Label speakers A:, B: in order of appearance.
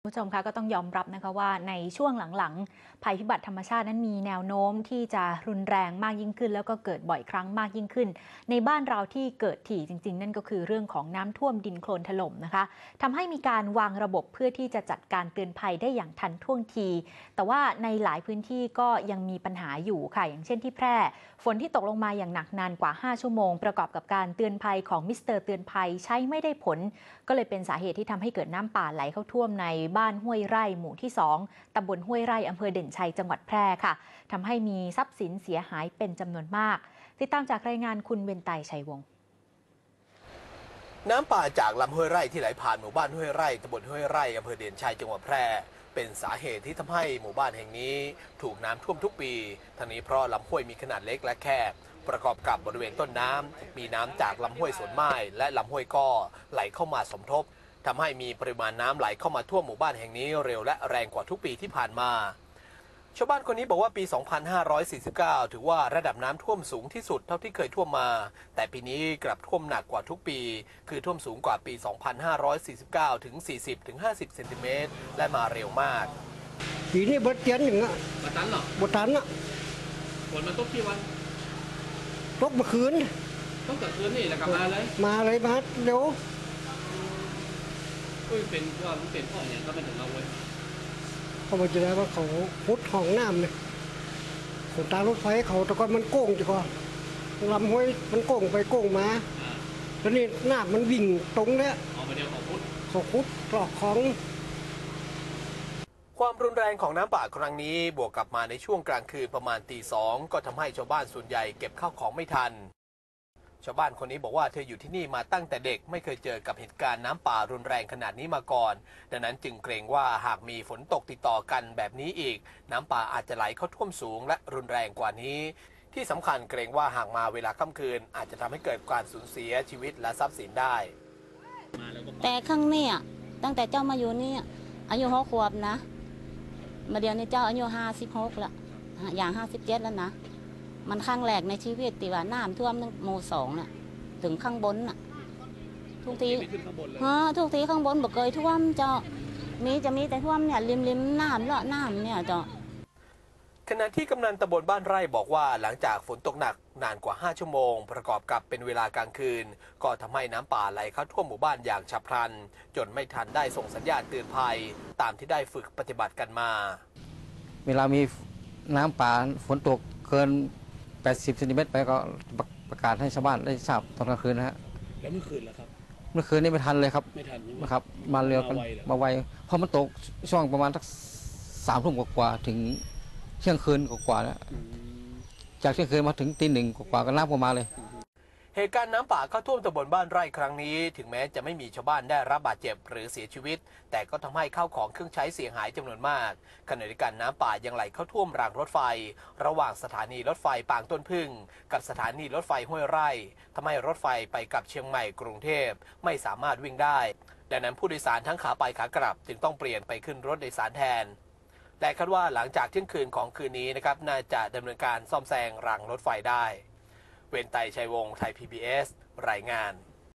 A: ผู้ชมคะก็ต้องยอมรับนะคะว่าในช่วงหลังๆภัยพิบัติธรรมชาตินั้นมีแนวโน้มที่จะรุนแรงมากยิ่งขึ้นแล้วก็เกิดบ่อยครั้งมากยิ่งขึ้นในบ้านเราที่เกิดถี่จริงๆนั่นก็คือเรื่องของน้ำท่วมดินโคลนถล่มนะคะทำให้มีการวางระบบเพื่อที่จะจัดการเตือนภัยได้อย่างทันท่วงทีแต่ว่าในหลายพื้นที่ก็ยังมีปัญหาอยู่ค่ะอย่างเช่นที่แพร่ฝนที่ตกลงมาอย่างหนักนานกว่า5ชั่วโมงประกอบกับการเตือนภัยของมิสเตอร์เตือนภัยใช้ไม่ได้ผลก็เลยเป็นสาเหตุที่ทำให้เกิดน้ำป่าไหลเข้าท่วมในบ้านห้วยไร่หมู่ที่2ตำบลห้วยไร่อำเภอเด่นชัยจังหวัดแพร่ค่ะทำให้มีทรัพย์สินเสียหายเป็นจำนวนมากติดตามจากรายงานคุณเบญไตชัยวงศ์
B: น้ำป่าจากลำห้วยไร่ที่ไหลผ่านหมู่บ้านห้วยไร่ตำบลห้วยไร่อำเภอเด่นชัยจังหวัดแพร่เป็นสาเหตุที่ทำให้หมู่บ้านแห่งนี้ถูกน้ำท่วมทุกปีทั้งนี้เพราะลำห้วยมีขนาดเล็กและแคบประกอบกับบริเวณต้นน้ำมีน้ำจากลำห้วยสวนไม้และลำห้วยก้อไหลเข้ามาสมทบทำให้มีปริมาณน้ำไหลเข้ามาท่วมหมู่บ้านแห่งนี้เร็วและแรงกว่าทุกปีที่ผ่านมาชาวบ้านคนนี้บอกว่าปี 2549 ถือว่าระดับน้ำท่วมสูงที่สุดเท่าที่เคยท่วมมาแต่ปีนี้กลับท่วมหนักกว่าทุกปีคือท่วมสูงกว่าปี 2549 ถึง 40-50 เซนติเมตรและมาเร็วมาก
C: ปีนี้บดเตียนอย่างอ่ะ
B: บดตันหร
C: อบดตันอ่ะ
B: ฝนมันตกกี่วัน
C: ตกเมื่อคืน
B: ต้องเกิดคืนนี่แหละกลับมาเลย
C: มาเร็ว
B: เป็นว่ามันเป็นพ่ออย่างก็ไม่ถึงเราเว้ย
C: เขาบอกจะได้ว่าเขาพุดห้องน้ำเนี่ยขนตารถไฟเขาแต่ก่อนมันโก้งจ้ะก่อนลำห้วยมันโก้งไปโก้งมาตอนนี้น้ำมันวิ่งตรงเนี้ย
B: เดียว
C: เขาพุดตรอกของ
B: ความรุนแรงของน้ำป่าครั้งนี้บวกกับมาในช่วงกลางคืนประมาณตี 2ก็ทำให้ชาวบ้านส่วนใหญ่เก็บข้าวของไม่ทันชาวบ้านคนนี้บอกว่าเธออยู่ที่นี่มาตั้งแต่เด็กไม่เคยเจอกับเหตุการณ์น้ำป่ารุนแรงขนาดนี้มาก่อนดังนั้นจึงเกรงว่าหากมีฝนตกติดต่อกันแบบนี้อีกน้ำป่าอาจจะไหลเข้าท่วมสูงและรุนแรงกว่านี้ที่สำคัญเกรงว่าหากมาเวลาค่ำคืนอาจจะทำให้เกิดการสูญเสียชีวิตและทรัพย์สินได้
D: แต่ครั้งนี้ตั้งแต่เจ้ามาอยู่นี่อายุ6 ขวบนะมาเดี๋ยวนี้เจ้าอายุ56แล้วอย่าง57แล้วนะมันครั้งแรกในชีวิตที่ว่าน้ำท่วมหมู่2น่ะถึงข้างบนน่ะทุกทีทุกทีข้างบนบ่เคยท่วมเจ้าจะมีแต่ท่วมเนี่ยริมน้ำเลาะน้ำเนี่ยเจ้า
B: ขณะที่กำนันตำบลบ้านไร่บอกว่าหลังจากฝนตกหนักนานกว่า5ชั่วโมงประกอบกับเป็นเวลากลางคืนก็ทำให้น้ำป่าไหลเข้าท่วมหมู่บ้านอย่างฉับพลันจนไม่ทันได้ส่งสัญญาณเตือนภัยตามที่ได้ฝึกปฏิบัติกันมา
E: เวลามีน้ำป่าฝนตกเกิน80 เซนติเมตรไปก็ประกาศให้ชาวบ้านได้ทราบตอนกลางคืนนะฮะ
B: แล้วเมื่อคืนล่ะครับ
E: เมื่อคืนนี้ไม่ทันเลยครับ
B: ไม่ทัน
E: นะครับมาเร็วกันมาไวเพราะมันตกช่วงประมาณสัก3 ทุ่มกว่าถึงเที่ยงคืนกว่าแล้วจากเที่ยงคืนมาถึงตี 1กว่าก็น้ำก็มาเลย
B: เหตุการณ์น้ำป่าเข้าท่วมตำบลบ้านไร่ครั้งนี้ถึงแม้จะไม่มีชาวบ้านได้รับบาดเจ็บหรือเสียชีวิตแต่ก็ทำให้ข้าวของเครื่องใช้เสียหายจำนวนมากขณะเดียวกันน้ำป่ายังไหลเข้าท่วมรางรถไฟระหว่างสถานีรถไฟปางต้นพึ่งกับสถานีรถไฟห้วยไร่ทำให้รถไฟไปกับเชียงใหม่กรุงเทพไม่สามารถวิ่งได้ดังนั้นผู้โดยสารทั้งขาไปขากลับจึงต้องเปลี่ยนไปขึ้นรถโดยสารแทนและคาดว่าหลังจากเที่ยงคืนของคืนนี้นะครับน่าจะดำเนินการซ่อมแซงรางรถไฟได้เวนไตชัยวงศ์ไทย PBS รายงาน